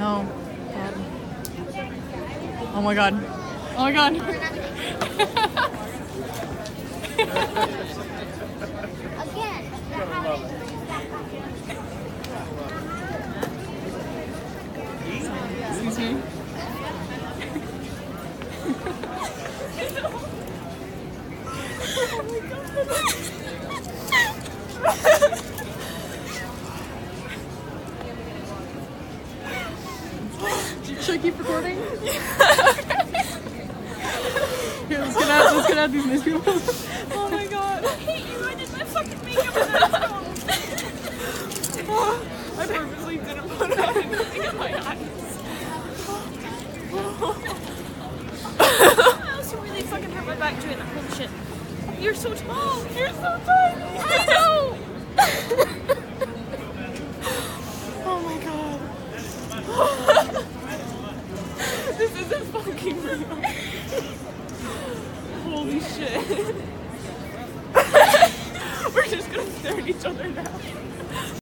No. God. Oh my god. Oh my god. Again. Excuse me. Oh my god. Should I keep recording? Here, let's get out these nice people. Oh my god. I hate you. I did my fucking makeup and that's wrong. I purposely didn't put on anything in my eyes. I also really fucking hurt my back doing that. Holy shit. You're so tall. You're so tiny. I know. Oh my god. This isn't fucking real. Holy shit. We're just gonna stare at each other now.